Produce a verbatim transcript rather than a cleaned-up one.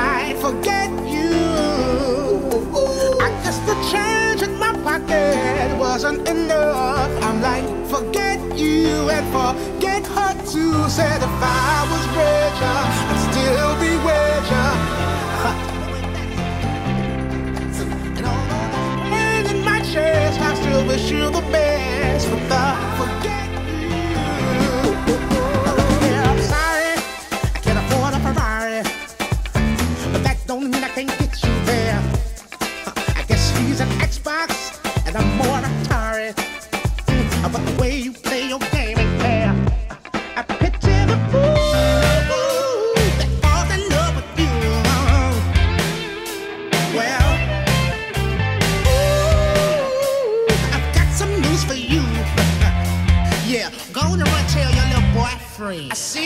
might forget you. I guess the change in my pocket wasn't enough. I'm like, forget you and forget her too. Said if I was richer, I'd still be with ya. And although there's pain in my chest, I still wish you the best. But the forget you. Yeah, I'm sorry, I can't afford a Ferrari, but that don't mean I can't get you there. I guess he's an Xbox and I'm more Atari. But the way you play your game ain't fair. I picture the fool that falls in love with you. Well, ooh, I've got some news for you. Yeah, go on and run tell your little boyfriend. I see